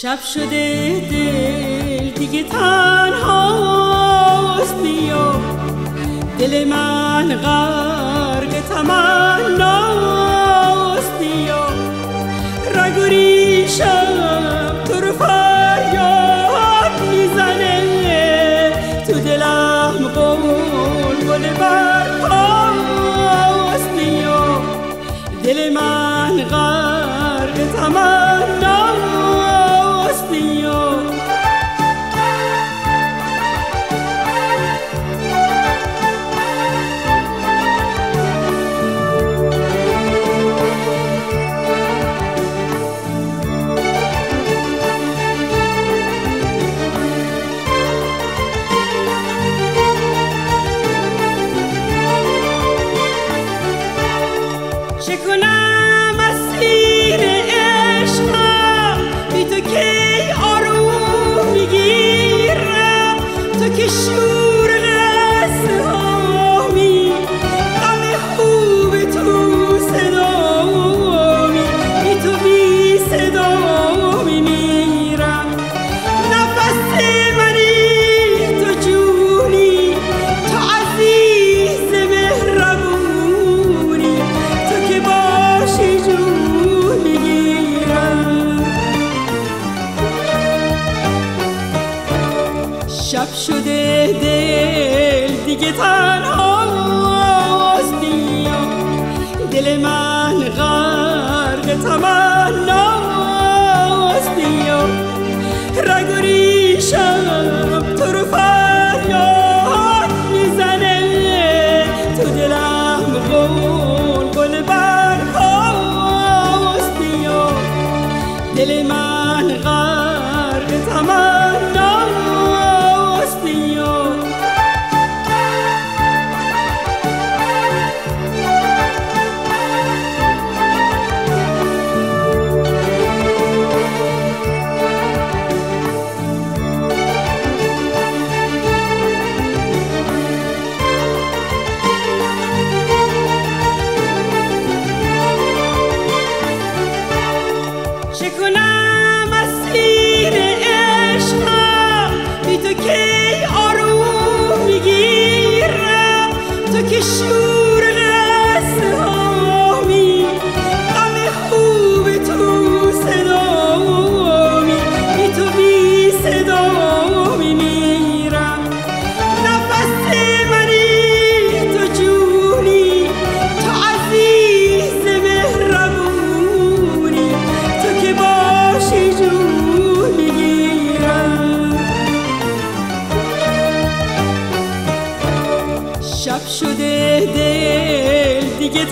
شب شده دل دیگه تنهاست، بیا دل من غرق تمناست، بیا رگ و ریشم تو رو فریاد میزنه، تو دلم غلغله برپاست، بیا دل من غرق تمناست، بیا چه کنم اسیر عشقم، بی تو کی آروم میگیرم، تو که شور قصه هامی، غم خوب تو صدامی، بی تو بی صدا میمیرم، نفس منی تو جونی، تو عزیز مهربونی، تو که باشی جون میگیرم. شب شده دل دیگه تنهاست، بیا دل من غرق تمناست، بیا رگ و ریشم تو رو فریاد میزنه، تو دلم غلغله برپاست، بیا دل من غرق تمناست، بیا چه کنم اسیر عشقم، بی تو کی آروم میگیرم، تو که شور قصه هامی، غم خوب تو صدامی، بی تو بی صدا میمیرم، نفس منی تو جونی، تو عزیز مهربونی، تو که باشی جون میگیرم. شب شده دل دیگه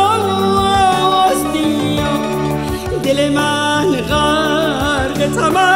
تنهاست، بیا دل من غرق تمناست،